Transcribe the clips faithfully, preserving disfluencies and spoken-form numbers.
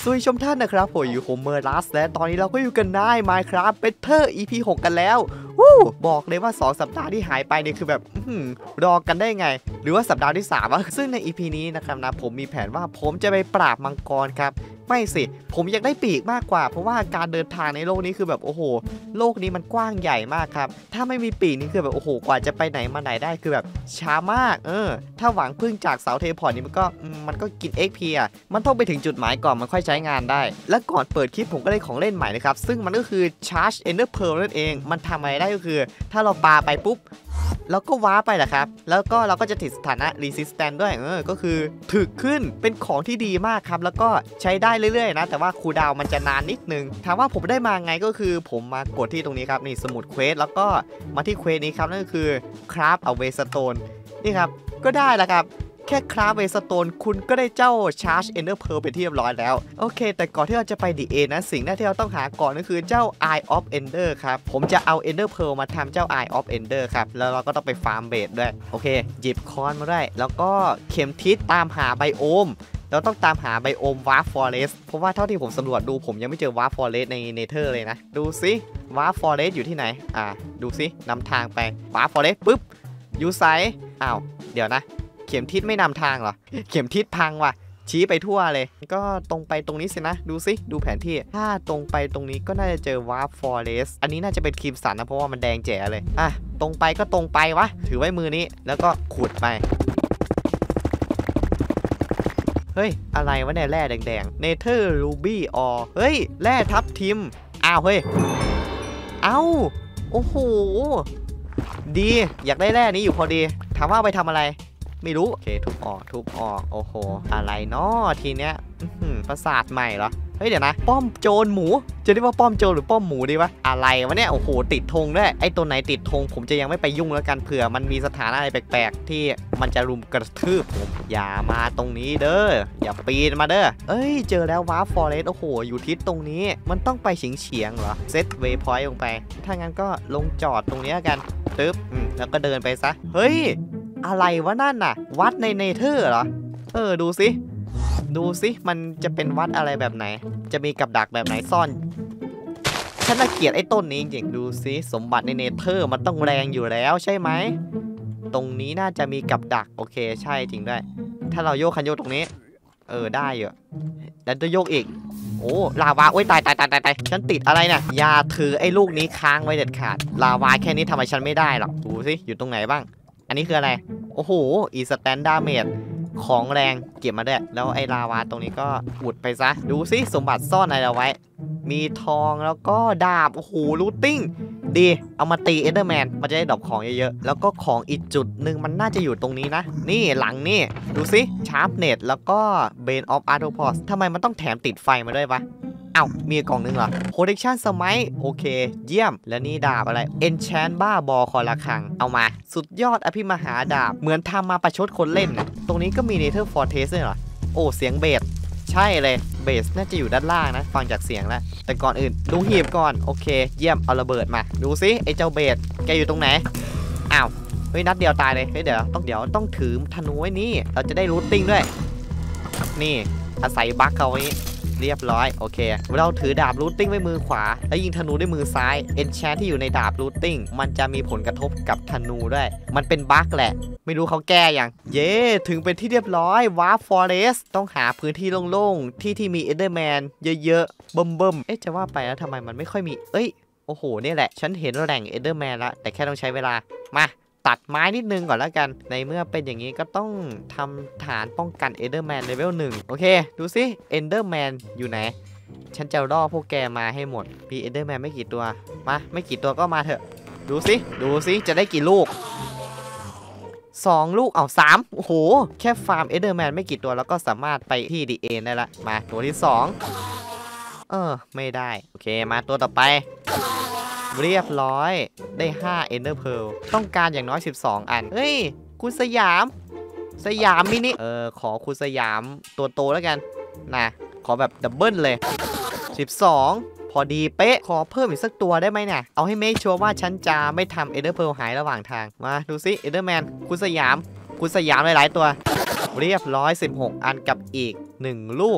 สวัสดีชมท่านนะครับผมอยู่ผมเมอร์ลัสและตอนนี้เราก็อยู่กันได้ Minecraft Better อี พี หกกันแล้ววู้บอกเลยว่าสองสัปดาห์ที่หายไปเนี่ยคือแบบรอกันได้ไงหรือว่าสัปดาห์ที่สามวะซึ่งใน อี พี นี้นะครับนะผมมีแผนว่าผมจะไปปราบมังกรครับไม่สิผมอยากได้ปีกมากกว่าเพราะว่าการเดินทางในโลกนี้คือแบบโอ้โหโลกนี้มันกว้างใหญ่มากครับถ้าไม่มีปีกนี่คือแบบโอ้โหกว่าจะไปไหนมาไหนได้คือแบบช้ามากเออถ้าหวังพึ่งจากเสาเทพอร์ตนี่มันก็มันก็กิน เอ็ก พี อ่ะมันต้องไปถึงจุดหมายก่อนมันค่อยใช้งานได้และก่อนเปิดคลิปผมก็ได้ของเล่นใหม่นะครับซึ่งมันก็คือ Charge Ender Pearl นั่นเองมันทำอะไรได้ก็คือถ้าเราปาไปปุ๊บแล้วก็ว้าไปแหละครับแล้วก็เราก็จะติดสถานะ resistant ด้วยเออก็คือถึกขึ้นเป็นของที่ดีมากครับแล้วก็ใช้ได้เรื่อยๆนะแต่ว่าคูลดาวน์มันจะนานนิดนึงถามว่าผมได้มาไงก็คือผมมากดที่ตรงนี้ครับนี่สมุดเควสแล้วก็มาที่เควสนี้ครับนั่นก็คือ craft a waystone นี่ครับก็ได้แล้วครับแค่คราฟเวสโตนคุณก็ได้เจ้า Charge Ender Pearl ไปที่เรียบร้อยแล้วโอเคแต่ก่อนที่เราจะไปดีเอนะสิ่งแรกที่เราต้องหาก่อนก็คือเจ้า Eye of Ender ครับผมจะเอา Ender Pearl มาทำเจ้า Eye of Ender ครับแล้วเราก็ต้องไปฟาร์มเบสด้วยโอเคหยิบคอนมาได้แล้วก็เข็มทิศตามหาไบโอมเราต้องตามหาไบโอมวาร์ฟฟอเรสต์เพราะว่าเท่าที่ผมสำรวจดูผมยังไม่เจอวาร์ฟฟอเรสต์ในเนเธอร์เลยนะดูซิวาร์ฟฟอเรสต์อยู่ที่ไหนอ่าดูซินำทางไปวาร์ฟฟอเรสต์ปุ๊บอยู่ไซอ้าวเดี๋ยวนะเข็มทิศไม่นำทางเหรอเข็มทิศพังว่ะชี้ไปทั่วเลยก็ตรงไปตรงนี้สินะดูสิดูแผนที่ถ้าตรงไปตรงนี้ก็น่าจะเจอวาร์ฟฟอเรสต์อันนี้น่าจะเป็นครีมสันนะเพราะว่ามันแดงแจ๋เลยอ่ะตรงไปก็ตรงไปวะถือไว้มือนี้แล้วก็ขุดไปเฮ้ยอะไรวะเนี่ยแร่แดงๆเนเธอร์รูบี้ออเฮ้ยแร่ทับทิมอ้าวเฮ้ยเอ้าโอ้โหดีอยากได้แร่นี้อยู่พอดีถามว่าไปทำอะไรไม่รู้โอเคทุบออกทุบออกโอ้โหอะไรเนาะทีเนี้ยประสาทใหม่เหรอเฮ้ยเดี๋ยวนะป้อมโจรหมูจะเรียกว่าป้อมโจรหรือป้อมหมูดีวะอะไรวะเนี่ยโอ้โหติดธงด้วยไอ้ตัวไหนติดธงผมจะยังไม่ไปยุ่งแล้วกันเผื่อมันมีสถานะอะไรแปลกๆที่มันจะรุมกระทืบผมอย่ามาตรงนี้เด้ออย่าปีนมาเด้อเอ้ยเจอแล้ววาร์ฟฟอเรสต์โอ้โหอยู่ทิศตรงนี้มันต้องไปเฉียงเฉียงเหรอเซตเวย์พอยต์ลงไปถ้างั้นก็ลงจอดตรงนี้กันตึ๊บแล้วก็เดินไปซะเฮ้ยอะไรวะนั่นน่ะวัดในเนเธอร์เหรอเออดูสิดูสิมันจะเป็นวัดอะไรแบบไหนจะมีกับดักแบบไหนซ่อนฉันน่าเกลียดไอ้ต้นนี้จริงๆดูสิสมบัติในเนเธอร์มันต้องแรงอยู่แล้วใช่ไหมตรงนี้น่าจะมีกับดักโอเคใช่จริงด้วยถ้าเราโยกคันโยกตรงนี้เออได้อยู่แล้วจะโยกอีกโอ้ลาวาโอ้ยตายตายตายตายตายฉันติดอะไรเนี่ยอย่าถือไอ้ลูกนี้ค้างไว้เด็ดขาดลาวาแค่นี้ทำไมฉันไม่ได้หรอกดูสิอยู่ตรงไหนบ้างอันนี้คืออะไรโอ้โหอีสแตนดาร์เมดของแรงเก็บมาด้วยแล้วไอ้ลาวาตรงนี้ก็อุดไปซะดูสิสมบัติซ่อนอะไรเอาไว้มีทองแล้วก็ดาบโอ้โหรูทติ้งดีเอามาตีเอเดอร์แมนมันจะได้ดรอปของเยอะๆแล้วก็ของอีกจุดหนึ่งมันน่าจะอยู่ตรงนี้นะนี่หลังนี่ดูสิชาร์ปเน็ตแล้วก็เบนออฟอาร์โทพอสทำไมมันต้องแถมติดไฟมาด้วยวะอ้าวมีกล่องนึงเหรอ Protection Smite โอเคเยี่ยมแล้วนี่ดาบอะไร Enchant บ้าบอคอละครังเอามาสุดยอดอภิมหาดาบเหมือนทำมาประชดคนเล่นนะตรงนี้ก็มี Nether Fortress ด้วยเหรอโอ้เสียงเบสใช่เลยเบสน่าจะอยู่ด้านล่างนะฟังจากเสียงแล้วแต่ก่อนอื่นดูหีบก่อนโอเคเยี่ยมเอาระเบิดมาดูซิไอ้เจ้าเบสแกอยู่ตรงไหนอ้าวเฮ้ยนัดเดียวตายเลยเฮ้ยเดี๋ยวต้องเดี๋ยวต้องถือธนูไว้นี่เราจะได้รูทติ้งด้วยนี่อาศัยบั๊กเขาไว้เรียบร้อยโอเคเราถือดาบรูทติ้งไว้มือขวาแล้วยิงธนูด้วยมือซ้ายเอนแชนที่อยู่ในดาบรูทติ้งมันจะมีผลกระทบกับธนูด้วยมันเป็นบั๊กแหละไม่รู้เขาแก้ยังเย้ถึงเป็นที่เรียบร้อยวาร์ฟฟอเรสต์ต้องหาพื้นที่โล่งๆที่ที่มีเอเดอร์แมนเยอะๆเบิ่มๆเอ๊ะจะว่าไปแล้วทำไมมันไม่ค่อยมีเอ้ยโอ้โหนี่แหละฉันเห็นแหล่งเอเดอร์แมนแล้วแต่แค่ต้องใช้เวลามาตัดไม้นิดนึงก่อนแล้วกันในเมื่อเป็นอย่างนี้ก็ต้องทำฐานป้องกันเอเดอร์แมนเลเวลหนึ่งโอเคดูสิเอเดอร์แมนอยู่ไหนฉันจะล่อพวกแกมาให้หมดมีเอเดอร์แมนไม่กี่ตัวมาไม่กี่ตัวก็มาเถอะดูสิดูสิจะได้กี่ลูกสองลูกเอาสามโอ้โหแค่ฟาร์มเอเดอร์แมนไม่กี่ตัวแล้วก็สามารถไปที่ดีเอ็นได้ละมาตัวที่สองเออไม่ได้โอเคมาตัวต่อไปเรียบร้อยได้ห้า Ender Pearl ต้องการอย่างน้อยสิบสองอันเฮ้ยคุณสยามสยามมินิเออขอคุณสยามตัวโตแล้วกันนะขอแบบดับเบิลเลยสิบสองพอดีเป๊ะขอเพิ่มอีกสักตัวได้ไหมเนี่ยเอาให้เมคชัวร์ว่าฉันจะไม่ทำ Ender Pearl หายระหว่างทางมาดูซิ Enderman คุณสยามคุณสยามหลายๆตัวเรียบร้อยสิบหกอันกับอีกหนึ่งลูก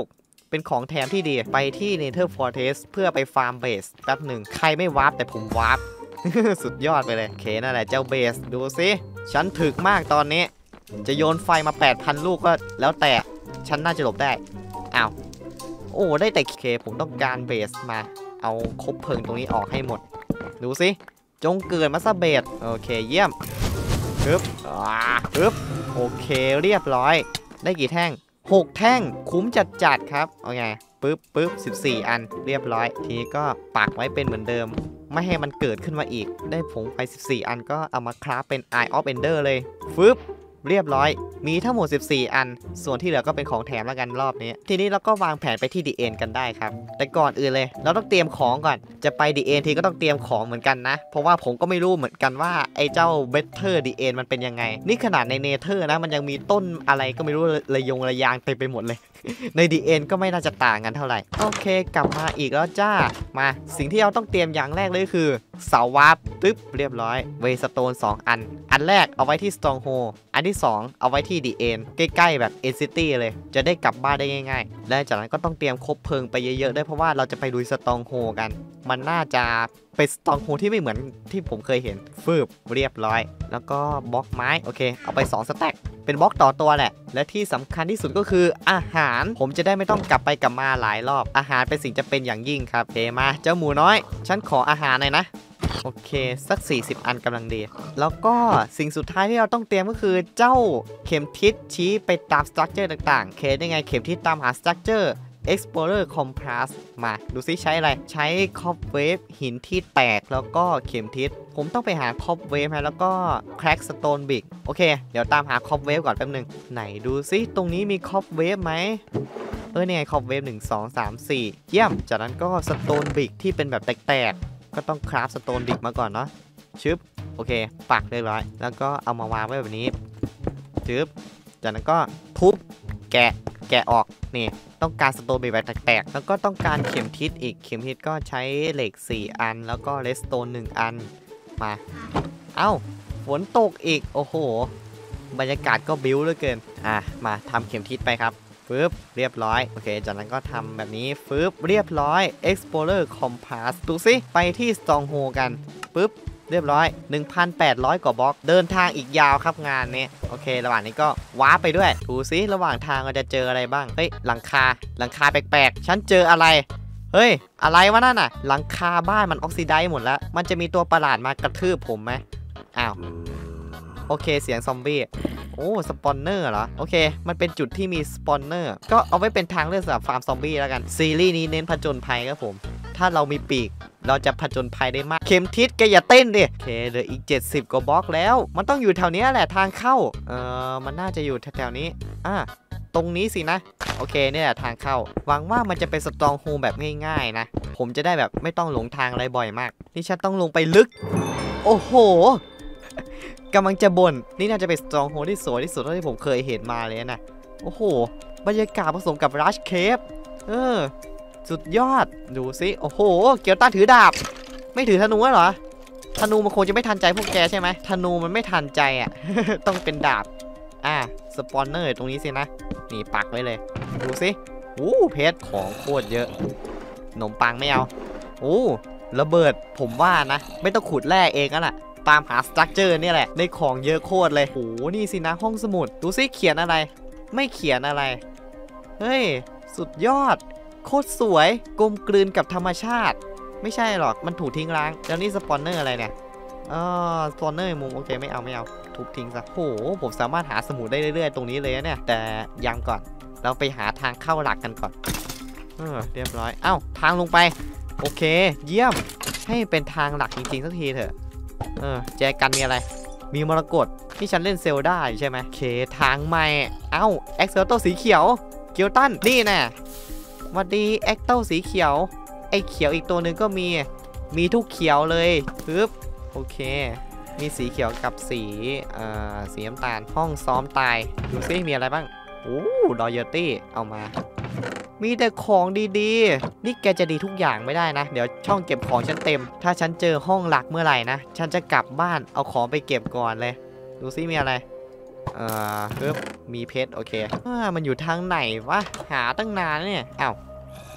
เป็นของแถมที่ดีไปที่ Nether Fortress เพื่อไปฟาร์มเบสแป๊บหนึ่งใครไม่วาร์ปแต่ผมวาร์ป สุดยอดไปเลยโอเคนั่นแหละเจ้าเบสดูสิฉันถึกมากตอนนี้จะโยนไฟมา แปดพัน ลูกก็แล้วแต่ฉันน่าจะหลบได้อ้าวโอ้ได้แต่เคผมต้องการเบสมาเอาคบเพลิงตรงนี้ออกให้หมดดูสิจงเกิดมาซะเบสโอเคเยี่ยมฮึบอ่าฮึบโอเคเรียบร้อยได้กี่แท่งหกแท่งคุ้มจัดจัดครับโอเคปึ๊บปึ๊บสิบสี่อันเรียบร้อยทีนี้ก็ปักไว้เป็นเหมือนเดิมไม่ให้มันเกิดขึ้นมาอีกได้ผงไปสิบสี่อันก็เอามาคราฟเป็น Eye of Ender เลยฟึบเรียบร้อยมีทั้งหมดสิบสี่อันส่วนที่เหลือก็เป็นของแถมแล้วกันรอบนี้ทีนี้เราก็วางแผนไปที่ดีเอ็นกันได้ครับแต่ก่อนอื่นเลยเราต้องเตรียมของก่อนจะไปดีเอ็นทีก็ต้องเตรียมของเหมือนกันนะเพราะว่าผมก็ไม่รู้เหมือนกันว่าไอ้เจ้าเบเทอร์ดีเอ็นมันเป็นยังไงนี่ขนาดในเนเธอร์นะมันยังมีต้นอะไรก็ไม่รู้ระยงระยางเต็มไปหมดเลย ใน ดี เอ็น ก็ไม่น่าจะต่างกันเท่าไหร่โอเคกลับมาอีกแล้วจ้ามาสิ่งที่เราต้องเตรียมอย่างแรกเลยคือเสาวาร์ปตึ๊บเรียบร้อยเวสโตนสองอันอันแรกเอาไว้ที่ Stronghold อันที่สองเอาไว้ที่ ดี เอ็น ใกล้ๆแบบ End City เลยจะได้กลับบ้านได้ง่ายๆและจากนั้นก็ต้องเตรียมคบเพลิงไปเยอะๆด้วยเพราะว่าเราจะไปลุย Stronghold กันมันน่าจะเป็น Stronghold ที่ไม่เหมือนที่ผมเคยเห็นฟืบเรียบร้อยแล้วก็บล็อกไม้โอเคเอาไปสองสแต็กเป็นบล็อกต่อตัวแหละและที่สำคัญที่สุดก็คืออาหารผมจะได้ไม่ต้องกลับไปกลับมาหลายรอบอาหารเป็นสิ่งจำเป็นอย่างยิ่งครับเทมาเจ้าหมูน้อยฉันขออาหารหน่อยนะโอเคสักสี่สิบอันกำลังดีแล้วก็สิ่งสุดท้ายที่เราต้องเตรียมก็คือเจ้าเข็มทิศชี้ไปตามสตรัคเจอร์ต่างๆเคได้ไงเข็มทิศตามหาสตรัคเจอร์Explorer Compass มาดูซิใช้อะไรใช้คอปเวฟหินที่แตกแล้วก็เข็มทิศผมต้องไปหาคอปเวฟแล้วก็แคร็กสโตนบิกโอเคเดี๋ยวตามหาคอปเวฟก่อนแป๊บนึงไหนดูซิตรงนี้มีคอปเวฟไหมเออเนี่ยคอปเวฟหนึ่ง สอง สาม สี่เยี่ยมจากนั้นก็สโตนบิกที่เป็นแบบแตกๆก็ต้องคราฟสโตนบิกมาก่อนเนาะชึบโอเคปักเรียบร้อยแล้วก็เอามาวางไว้แบบนี้ชึบจากนั้นก็ทุบแกะแกะออกนี่ต้องการสโตนเบรแบบแตกๆแล้วก็ต้องการเข็มทิศอีกเข็มทิศก็ใช้เหล็กสี่อันแล้วก็เลสโตนหนึ่งอันมาเอ้าฝนตกอีกโอ้โหบรรยากาศก็บิ้วเหลือเกินอ่ะมาทำเข็มทิศไปครับปึ๊บเรียบร้อยโอเคจากนั้นก็ทำแบบนี้ปึ๊บเรียบร้อย Explorer Compass ดูสิไปที่ Stronghold กันปึ๊บเรียบร้อย หนึ่งพันแปดร้อย กว่าบล็อกเดินทางอีกยาวครับงานนี้โอเคระหว่างนี้ก็ว้าไปด้วยดูซิระหว่างทางเราจะเจออะไรบ้างเฮ้ยหลังคาหลังคาแปลกๆฉันเจออะไรเฮ้ยอะไรวะนั่นน่ะหลังคาบ้านมันออกซิไดซ์หมดแล้วมันจะมีตัวประหลาดมากระทืบผมไหมอ้าวโอเคเสียงซอมบี้โอ้สปอนเนอร์เหรอโอเคมันเป็นจุดที่มีสปอนเนอร์ก็เอาไว้เป็นทางเลือกสำหรับฟาร์มซอมบี้แล้วกันซีรีส์นี้เน้นผจญภัยครับผมถ้าเรามีปีกเราจะผจญภัยได้มากเข็มทิศแกอย่าเต้นดิโอเคเหลืออีกเจ็ดสิบกว่าบล็อกแล้วมันต้องอยู่แถวนี้แหละทางเข้าเออมันน่าจะอยู่แถวๆนี้อ่ะตรงนี้สินะโอเคนี่แหละทางเข้าหวังว่ามันจะเป็นสตรองโฮแบบง่ายๆนะผมจะได้แบบไม่ต้องหลงทางอะไรบ่อยมากนี่ฉันต้องลงไปลึกโอ้โหกำลังจะบ่นนี่น่าจะเป็นสตรองโฮที่สวยที่สุดเท่าที่ผมเคยเห็นมาเลยนะโอ้โหบรรยากาศผสมกับรัชเคฟเออสุดยอดดูสิโอ้โหเกียวต้าถือดาบไม่ถือธนูเหรอธนูมันคงจะไม่ทันใจพวกแกใช่ไหมธนูมันไม่ทันใจอ่ะ ต้องเป็นดาบอ่ะสปอนเนอร์ตรงนี้สินะนี่ปักไว้เลยดูสิอู้เพชรของโคตรเยอะขนมปังไม่เอาอู้ระเบิดผมว่านะไม่ต้องขุดแร่เองนั่นแหละตามหาสตรัคเจอร์นี่แหละได้ของเยอะโคตรเลยโอ้นี่สินะห้องสมุดดูสิเขียนอะไรไม่เขียนอะไรเฮ้ยสุดยอดโคตรสวยกลมกลืนกับธรรมชาติไม่ใช่หรอกมันถูกทิ้งร้างแล้วนี่สปอนเนอร์อะไรเนี่ยอ๋อสปอนเนอร์มุมโอเคไม่เอาไม่เอาทุบทิ้งซะโหผมสามารถหาสมุดได้เรื่อยๆตรงนี้เลยเนี่ยแต่ยังก่อนเราไปหาทางเข้าหลักกันก่อนเออเรียบร้อยเอ้าทางลงไปโอเคเยี่ยมให้เป็นทางหลักจริงๆสักทีเถอะเออแจกันมีอะไรมีมรกตที่ฉันเล่นเซลได้ใช่ไหมโอเคทางใหม่เอ้าเอ็กเซลโตสีเขียวเกียวตันนี่แน่วัสดีแอคเต้าสีเขียวไอเขียวอีกตัวหนึ่งก็มีมีทุกเขียวเลยปึ๊บโอเคมีสีเขียวกับสีเอ่อสีน้ำตาลห้องซ้อมตายดูซิมีอะไรบ้างโอ้ดอยเยตี้เอามามีแต่ของดีๆนี่แกจะดีทุกอย่างไม่ได้นะเดี๋ยวช่องเก็บของฉันเต็มถ้าฉันเจอห้องหลักเมื่อไหร่นะฉันจะกลับบ้านเอาของไปเก็บก่อนเลยดูซิมีอะไรเอ่อปึ๊บมีเพชรโอเคอ่ามันอยู่ทางไหนวะหาตั้งนานเนี่ยอ้าว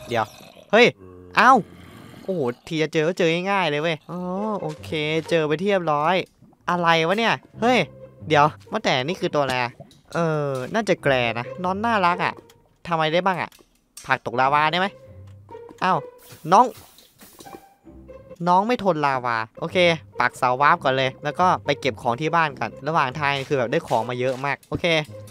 เดี๋ยวเฮ้ยเอ้าโอ้โหทีจะเจอก็เจอง่ายๆเลยเว้ยอ๋อโอเคเจอไปเทียบร้อยอะไรวะเนี่ยเฮ้ยเดี๋ยวว่าแต่นี่คือตัวอะไรเออน่าจะแกรนะนอนน่ารักอ่ะทำอะไรได้บ้างอ่ะผักตกลาวาได้ไหมอ้าวน้องน้องไม่ทนลาวาโอเคปักเสาวาร์ปก่อนเลยแล้วก็ไปเก็บของที่บ้านกันระหว่างทางคือแบบได้ของมาเยอะมากโอเค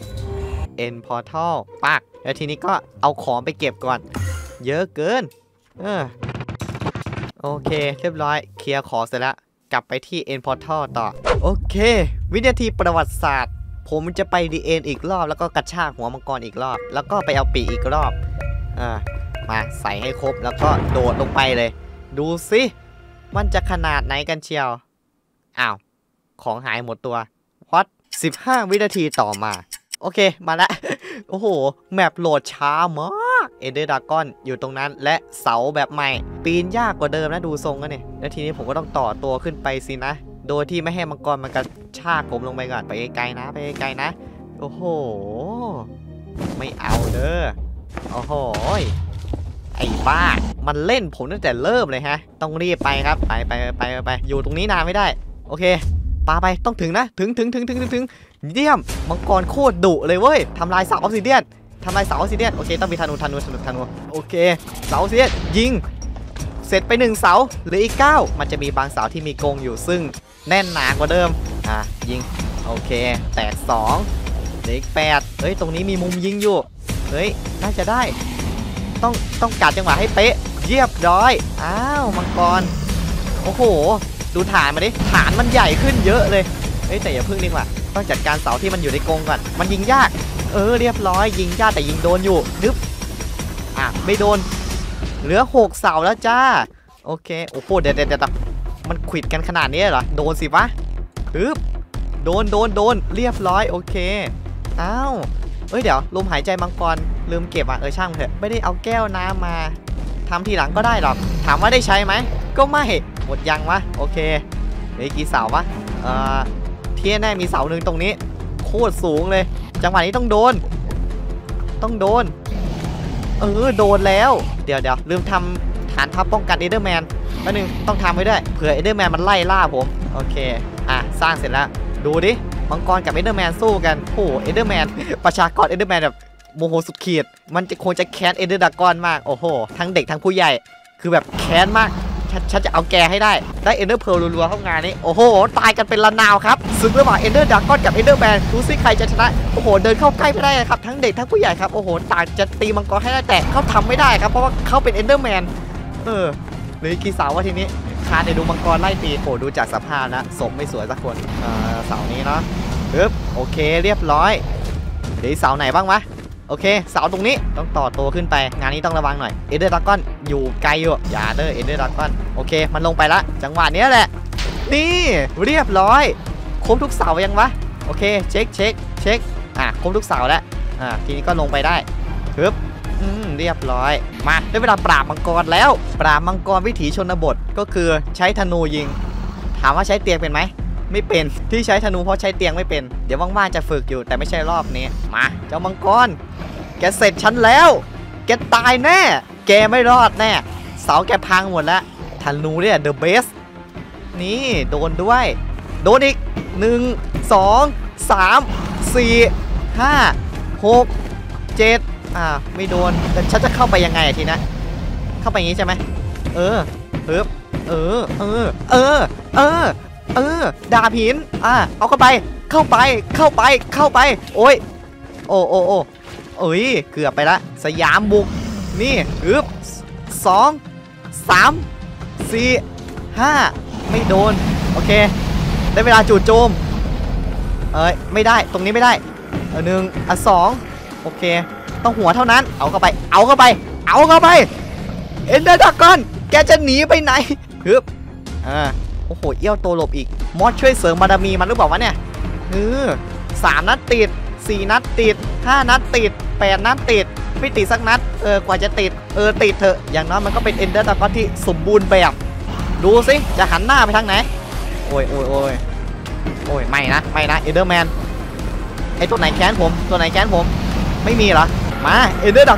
End Portal ปักแล้วทีนี้ก็เอาของไปเก็บก่อนเยอะเกินเออโอเคเรียบร้อยเคลียร์ของเสร็จแล้วกลับไปที่ End Portal ต่อโอเควินาทีประวัติศาสตร์ผมจะไปดีเอ็นอีกรอบแล้วก็กระชากหัวมังกรอีกรอบแล้วก็ไปเอาปีกอีกรอบอ่ามาใส่ให้ครบแล้วก็โดดลงไปเลยดูสิมันจะขนาดไหนกันเชียวอ้าวของหายหมดตัววัดสิบห้าวินาทีต่อมาโอเคมาแล้ว โอ้โหแมปโหลดช้ามากเอเดอร์ดากอนอยู่ตรงนั้นและเสาแบบใหม่ปีนยากกว่าเดิมนะดูทรงกันเนี่ยแล้วทีนี้ผมก็ต้องต่อตัวขึ้นไปสินะโดยที่ไม่ให้มังกรมันกระชากผมลงไปก่อนไปไกลๆนะไปไกลๆนะโอ้โหไม่เอาเด้อโอ้โหไอ้บ้ามันเล่นผมตั้งแต่เริ่มเลยฮะต้องรีบไปครับไปไปไปไปอยู่ตรงนี้นานไม่ได้โอเคปาไปต้องถึงนะถึงถึงถึงถึงถึงถึงเยี่ยมมังกรโคตรดุเลยเว้ยทำลายเสาออฟซิเดียนทำลายเสาออฟซิเดียนโอเคต้องมีธนูธนูธนูธนูโอเคเสาออฟซิเดียนยิงเสร็จไปหนึ่งเสาเหลืออีกเก้ามันจะมีบางเสาที่มีกรงอยู่ซึ่งแน่นหนากว่าเดิมอ่ะยิงโอเคแตกสองเหลืออีกแปดเฮ้ยตรงนี้มีมุมยิงอยู่เฮ้ยน่าจะได้ต้องต้องกัดจังหวะให้เป๊ะเรียบร้อยอ้าวมังกรโอ้โหดูฐานมาดิฐานมันใหญ่ขึ้นเยอะเลยเฮ้ยแต่อย่าพึ่งดีกว่าต้องจัดการเสาที่มันอยู่ในกรงก่อนมันยิงยากเออเรียบร้อยยิงยากแต่ยิงโดนอยู่ดึ๊บอ่ะไม่โดนเหลือหกเสาแล้วจ้าโอเคโอ้โหเดี๋ยวเดี๋ยวเดี๋ยวมันขวิดกันขนาดนี้เหรอโดนสิวะฮึบโดนโดนโดนเรียบร้อยโอเคอ้าวเอ้ยเดี๋ยวลมหายใจมังกรลืมเก็บอ่ะเออช่างเถอะไม่ได้เอาแก้วน้ำมาทำทีหลังก็ได้หรอกถามว่าได้ใช้ไหมก็ไม่หมดยังวะโอเคเหลือกี่เสาวะเอ่อเที่ยแน่มีเสาหนึ่งตรงนี้โคตรสูงเลยจังหวะนี้ต้องโดนต้องโดนเออโดนแล้วเดี๋ยวเดี๋ยวลืมทำฐานทัพป้องกันเอเดอร์แมนแป๊บนึงต้องทำไว้ด้วยเผื่อเอเดอร์แมนมันไล่ล่าผมโอเคอ่ะสร้างเสร็จแล้วดูดิมังกรกับเอเดอร์แมนสู้กันโอ้เอเดอร์แมนประชากรเอเดอร์แมนแบบโมโหสุดขีดมันจะคงจะแค้นเอเดอร์ดากอนมากโอ้โหทั้งเด็กทั้งผู้ใหญ่คือแบบแค้นมากฉันจะเอาแกให้ได้ได้เอเดอร์เพร์ลรัวๆเข้างานนี้โอ้โหตายกันเป็นละนาวครับซึ่งระหว่างเอเดอร์ดากอนกับเอเดอร์แมนดูสิใครจะชนะโอ้โหเดินเข้าใกล้ไม่ได้ครับทั้งเด็กทั้งผู้ใหญ่ครับโอ้โหต่างจะตีมังกรให้ได้แต่เขาทำไม่ได้ครับเพราะว่าเขาเป็นเอเดอร์แมนเออหรือกี่เสาวะทีนี้คาในดูมังกรไล่ตีโอ้ดูจากสภาพนะสมไม่สวยสักคนเออเสานี้เนาะปึ๊บโอเคเรียบร้อยเดี๋ยวเสาไหนบ้างวะโอเคเสาตรงนี้ต้องต่อตัวขึ้นไปงานนี้ต้องระวังหน่อยเอเดอร์ดากอนอยู่ไกลอยู่อย่าเด้อเอเดอร์ดากอนโอเคมันลงไปละจังหวะนี้แหละนี่เรียบร้อยครบทุกเสายังวะโอเคเช็คเช็คเช็คอ่ะครบทุกเสาแล้วอ่ะทีนี้ก็ลงไปได้ปึ๊บอืมเรียบร้อยมาได้เวลาปราบมังกรแล้วปราบมังกรวิถีชนบทก็คือใช้ธนูยิงถามว่าใช้เตียงเป็นไหมไม่เป็นที่ใช้ธนูเพราะใช้เตียงไม่เป็นเดี๋ยวว่างๆจะฝึกอยู่แต่ไม่ใช่รอบนี้มาเจ้ามังกรแกเสร็จฉันแล้วแกตายแน่แกไม่รอดแน่เสาแกพังหมดแล้วธนูเนี่ยเดอะเบสนี่โดนด้วยโดนอีกหนึ่งสองสามสี่ห้าหกเจ็ดอ่าไม่โดนแต่ฉันจะเข้าไปยังไงทีนะเข้าไปอย่างนี้ใช่ไหมเออปึ๊บเออเออเออเออเออดาบหินอ่ะเอาเข้าไปเข้าไปเข้าไปเข้าไปโอ้ยโอ้โอ้โอ้เอ้ยเกือบไปละสยามบุกนี่อึบสองสามสี่ห้าไม่โดนโอเคได้เวลาจู่โจมเอ้ยไม่ได้ตรงนี้ไม่ได้เออหนึ่งอ่ะสองโอเคต้องหัวเท่านั้นเอาเข้าไปเอาเข้าไปเอาเข้าไปเอ็นเดอร์ดากอนแกจะหนีไปไหนฮึบอ่าโอ้โหเอี้ยวตัวหลบอีกมอสช่วยเสริมบารมีมันหรือเปล่าวะเนี่ยเออสามนัดติดสี่นัดติดห้านัดติดแปดนัดติดไม่ติดสักนัดเออกว่าจะติดเออติดเถอะอย่างน้อยมันก็เป็นเอ็นเดอร์ดากอนที่สมบูรณ์แบบดูสิจะหันหน้าไปทางไหนโอ้ยโอ้ยโอ้ยโอ้ยไม่นะไม่นะเอ็นเดอร์แมนไอตัวไหนแค้นผมตัวไหนแค้นผมไม่มีเหรอมาเอ็นเดอร์ดากอน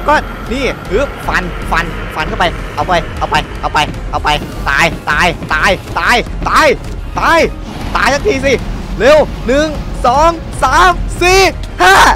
นี่ฮึบฟันฟันฟันเข้าไปเอาไปเอาไปเอาไปเอาไปตายตายตายตายตายตายตายสักทีสิเร็วหนึ่งสองสามสี่ห้า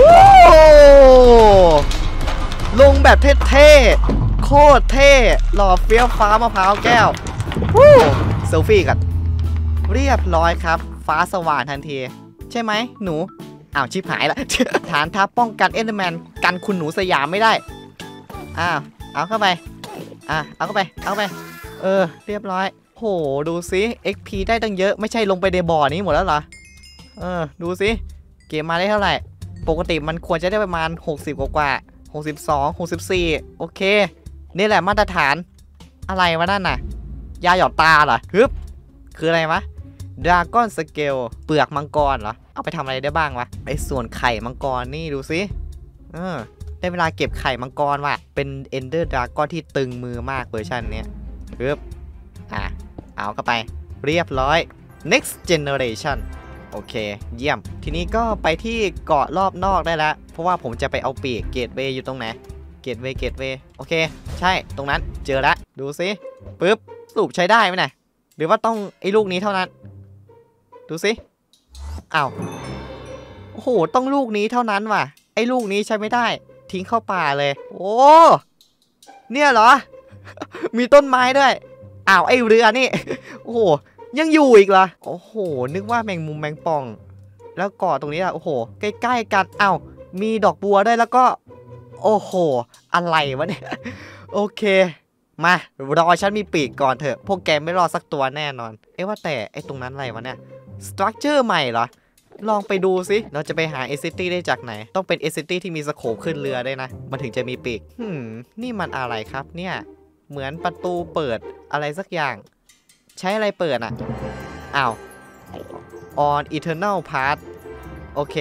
ลงแบบเท่ๆโคตรเท่หล่อเฟี้ยวฟ้ามะพร้าวแก้วเซลฟี่กันเรียบร้อยครับฟ้าสว่างทันทีใช่ไหมหนูอ้าวชิบหายละ ฐานทัพป้องกันเอ็นเดอร์แมนกันคุณหนูสยามไม่ได้อ้าวเอาเข้าไปอ่ะเอาเข้าไปเอาไปเออเรียบร้อยโหดูซิ เอ็กซ์ พี ได้ตั้งเยอะไม่ใช่ลงไปในบ่อนี้หมดแล้วเหรอเออดูซิเกมมาได้เท่าไหร่ปกติมันควรจะได้ประมาณหกสิบกว่าหกสิบสอง หกสิบสี่โอเคนี่แหละมาตรฐานอะไรวะนั่นน่ะยาหยอดตาเหรอฮึบคืออะไรวะดราก้อนสเกลเปลือกมังกรเหรอเอาไปทำอะไรได้บ้างวะไอ้ส่วนไข่มังกรนี่ดูสิเออได้เวลาเก็บไข่มังกรว่ะเป็นเอนเดอร์ดราก้อนที่ตึงมือมากเวอร์ชันเนี้ยฮึบอ่ะเอาเข้าไปเรียบร้อย next generation โอเคเยี่ยมทีนี้ก็ไปที่เกาะรอบนอกได้แล้วเพราะว่าผมจะไปเอาปีกเกตเวย์อยู่ตรงไหนเกตเวย์เกตเวย์โอเคใช่ตรงนั้นเจอแล้วดูสิปึ๊บสรุปใช้ได้ไหมเนี่ยหรือว่าต้องไอ้ลูกนี้เท่านั้นดูสิอ้าวโอ้โหต้องลูกนี้เท่านั้นว่ะไอ้ลูกนี้ใช้ไม่ได้ทิ้งเข้าป่าเลยโอ้เนี่ยเหรอ มีต้นไม้ด้วยอ้าวไอ้เรือนี่ โอ้โหยังอยู่อีกเหรอโอ้โหนึกว่าแมงมุมแมงป่องแล้วเกาะตรงนี้อ่ะโอ้โหใกล้ๆกันอ้าวมีดอกบัวด้วยแล้วก็โอ้โหอะไรวะเนี่ย โอเคมารอฉันมีปีกก่อนเถอะพวกแกไม่รอสักตัวแน่นอนเอ๊ะว่าแต่ไอ้ตรงนั้นอะไรวะเนี่ยสตรัคเจอร์ใหม่เหรอลองไปดูสิเราจะไปหาเอซิตี้ได้จากไหนต้องเป็นเอซิตี้ที่มีสโคปขึ้นเรือด้วยนะมันถึงจะมีปีกหืมนี่มันอะไรครับเนี่ยเหมือนประตูเปิดอะไรสักอย่างใช้อะไรเปิดอ่ะอ้าว on eternal path โอเค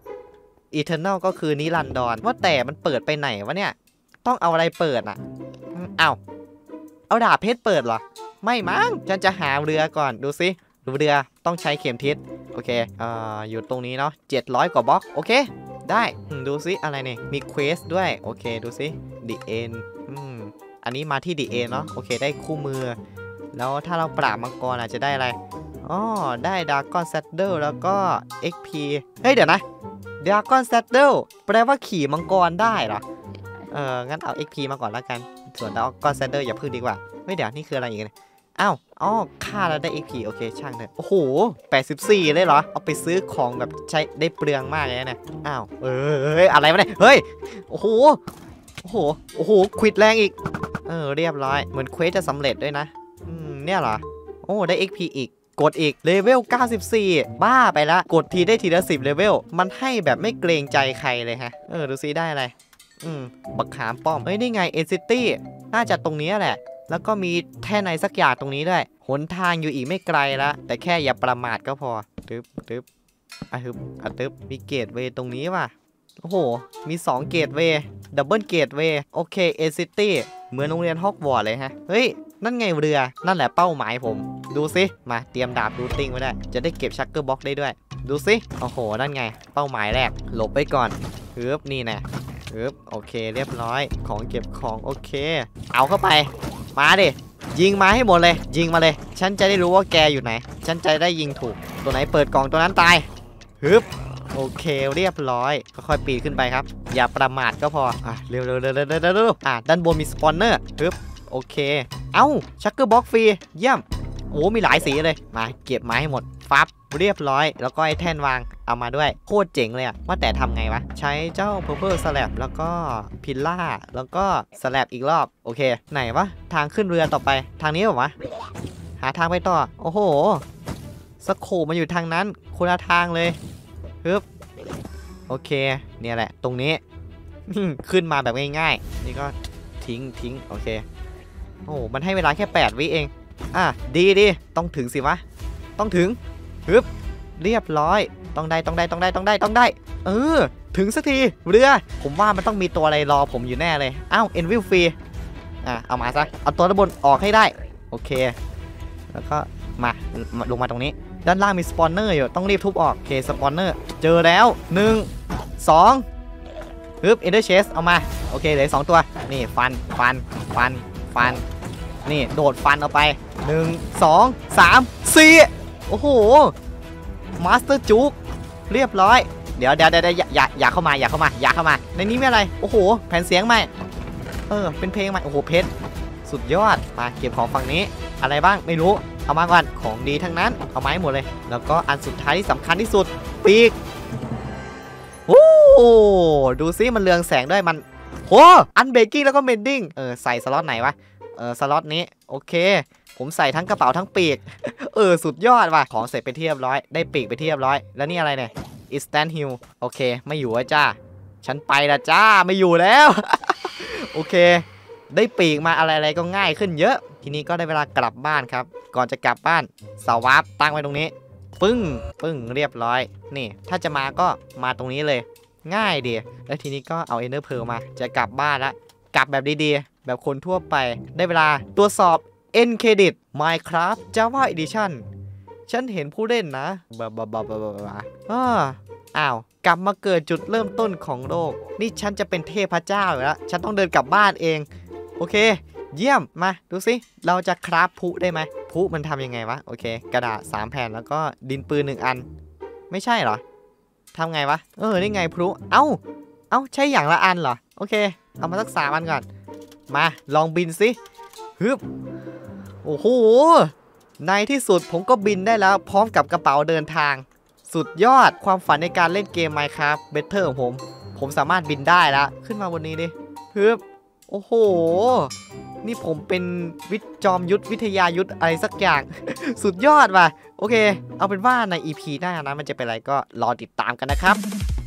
eternal ก็คือนิรันดรว่าแต่มันเปิดไปไหนวะเนี่ยต้องเอาอะไรเปิดอ่ะอ้าวเอาดาบเพชรเปิดเหรอไม่มั้งฉันจะหาเรือก่อนดูสิเรือต้องใช้เข็มทิศโอเคอ่าอยู่ตรงนี้เนาะเจ็ดร้อยกว่าบล็อกโอเคได้ดูสิอะไรเนี่ยมีเควสด้วยโอเคดูสิ The End อืมอันนี้มาที่ The End เนาะโอเคได้คู่มือแล้วถ้าเราปราบมังกรอาจจะได้อะไรอ๋อได้ดราก้อนแซดเดิลแล้วก็ เอ็กซ์ พี เฮ้ยเดี๋ยวนะดราก้อนแซดเดิลแปลว่าขี่มังกรได้เหรอเอองั้นเอา เอ็กซ์ พี มาก่อนแล้วกันส่วนดราก้อนแซดเดิลอย่าพึ่งดีกว่าไม่เดี๋ยวนี่คืออะไรอีกเนี่ยอ้าวอ๋อค่าแล้วได้ เอ็กซ์ พี โอเคช่างเถอะโอ้โหแปดสิบสี่เลยเหรอเอาไปซื้อของแบบใช้ได้เปลืองมากเลยนะอ้าวเอ้ยอะไรวะเนี่ยเฮ้ยโอ้โหโอ้โหโอ้โหควิดแรงอีกเออเรียบร้อยเหมือนเควสจะสำเร็จด้วยนะอืมเนี่ยเหรอโอ้ได้ เอ็กซ์ พี อีกกดอีกเลเวลเก้าสิบสี่บ้าไปละกดทีได้ทีละสิบเลเวลมันให้แบบไม่เกรงใจใครเลยฮะเออดูซิได้อะไรอืมบักขามป้อมเฮ้ยนี่ไงเอซิตี้น่าจะตรงนี้แหละแล้วก็มีแท่ในสักอย่างตรงนี้ด้วยหนทางอยู่อีกไม่ไกลละแต่แค่อย่าประมาทก็พอตึ๊บตึ๊บอ่ะตึ๊บอ่ะตึ๊บมีเกตเวย์ตรงนี้ว่ะโอ้โหมีสองเกตเวย์ดับเบิลเกตเวย์โอเคเอซิตี้เหมือนโรงเรียนฮอกวอตส์เลยฮะเฮ้ยนั่นไงเรือนั่นแหละเป้าหมายผมดูสิมาเตรียมดาบรูทติ้งไว้ได้จะได้เก็บชักเกอร์บ็อกได้ด้วยดูสิโอ้โหนั่นไงเป้าหมายแรกหลบไปก่อนฮึบนี่นะฮึบโอเคเรียบร้อยของเก็บของโอเคเอาเข้าไปมาดิยิงมาให้หมดเลยยิงมาเลยฉันจะได้รู้ว่าแกอยู่ไหนฉันจะได้ยิงถูกตัวไหนเปิดกล่องตัวนั้นตายฮึบโอเคเรียบร้อยค่อยๆปีนขึ้นไปครับอย่าประมาทก็พออ่ะเร็วๆเร็วๆเร็วๆเร็วๆอ่ะด้านบนมีสปอนเนอร์ฮึบโอเคเอ้าชักเกอร์บ็อกฟรีเยี่ยมโอ้มีหลายสีเลยมาเก็บมาให้หมดฟับเรียบร้อยแล้วก็ไอ้แท่นวางเอามาด้วยโคตรเจ๋งเลยอะว่าแต่ทำไงวะใช้เจ้า Purple Slab แล้วก็พิลล่าแล้วก็ Slab อีกรอบโอเคไหนวะทางขึ้นเรือต่อไปทางนี้เหรอวะหาทางไปต่อโอ้โหสโคปมันอยู่ทางนั้นคนละทางเลยฮึบโอเคเนี่ยแหละตรงนี้ ขึ้นมาแบบง่ายๆนี่ก็ทิ้งทิ้งโอเคโอ้มันให้เวลาแค่แปดวิเองอ่ะดีดีต้องถึงสิวะต้องถึงฮึบเรียบร้อยต้องได้ต้องได้ต้องได้ต้องได้ต้องได้เออถึงสักทีเรือผมว่ามันต้องมีตัวอะไรรอผมอยู่แน่เลยอ้าวเอ็นวิลฟรีอ่ะเอามาซะเอาตัวด้านบนออกให้ได้โอเคแล้วก็มาลงมาตรงนี้ด้านล่างมีสปอนเนอร์อยู่ต้องรีบทุบออกโอเคสปอนเนอร์เจอแล้วหนึ่งสองฮึบเอนเดอร์เชสเอามาโอเคเหลือสองตัวนี่ฟันฟันฟันฟันนี่โดดฟันเอาไปหนึ่ง สอง สาม สี่โอ้โหมาสเตอร์จุกเรียบร้อยเดี๋ยวเดี๋ยวเดี๋ยวอย่าอย่าอย่าเข้ามาอย่าเข้ามาอย่าเข้ามาในนี้ไม่อะไรโอ้โหแผ่นเสียงใหม่เออเป็นเพลงใหม่โอ้โหเพชรสุดยอดมาเก็บของฝั่งนี้อะไรบ้างไม่รู้เอามาก่อนของดีทั้งนั้นเอาไม้หมดเลยแล้วก็อันสุดท้ายที่สำคัญที่สุดปีกโอ้ดูซิมันเรืองแสงด้วยมันโหอันเบรกกิ้งแล้วก็เมนดิ้งเออใส่สล็อตไหนวะเออสล็อตนี้โอเคผมใส่ทั้งกระเป๋าทั้งปีกเออสุดยอดว่ะของเสร็จไปเรียบร้อยได้ปีกไปเรียบร้อยแล้วนี่อะไรเนี่ยอิสแตนฮิลโอเคไม่อยู่แล้วจ้าฉันไปละจ้าไม่อยู่แล้ว โอเคได้ปีกมาอะไรๆก็ง่ายขึ้นเยอะทีนี้ก็ได้เวลากลับบ้านครับก่อนจะกลับบ้านสวาร์ปตั้งไว้ตรงนี้ปึ้งปึ้งเรียบร้อยนี่ถ้าจะมาก็มาตรงนี้เลยง่ายดีแล้วทีนี้ก็เอาเอเนอร์เพลมาจะกลับบ้านละกลับแบบดีๆแบบคนทั่วไปได้เวลาตรวจสอบ End Credit Minecraft Java Edition ฉันเห็นผู้เล่นนะบ้าบ้าบ้าบ้าบ้าอ้าวกลับมาเกิดจุดเริ่มต้นของโลกนี่ฉันจะเป็นเทพเจ้าอยู่แล้วฉันต้องเดินกลับบ้านเองโอเคเยี่ยมมาดูสิเราจะคราฟพุได้ไหมพุมันทำยังไงวะโอเคกระดาษสามแผ่นแล้วก็ดินปืนหนึ่งอันไม่ใช่เหรอทำไงวะเออนี่ไงพลุเอ้าเอ้าใช่อย่างละอันเหรอโอเคเอามาสักสามอันก่อนมาลองบินสิฮึบโอ้โหในที่สุดผมก็บินได้แล้วพร้อมกับกระเป๋าเดินทางสุดยอดความฝันในการเล่นเกม Minecraft Better ของผมผมสามารถบินได้แล้วขึ้นมาบนนี้ดิฮึบโอ้โหนี่ผมเป็นวิทย์จอมยุทธวิทยายุทธอะไรสักอย่าง สุดยอดว่ะโอเคเอาเป็นว่าใน อี พี หน้านะมันจะเป็นอะไรก็รอติดตามกันนะครับ